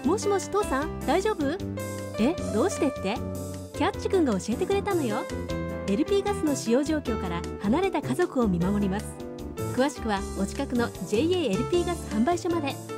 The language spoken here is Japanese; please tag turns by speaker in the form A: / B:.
A: もしもし父さん、大丈夫？え、どうしてって？キャッチくんが教えてくれたのよ。LP ガスの使用状況から離れた家族を見守ります。詳しくはお近くの JA LP ガス販売所まで。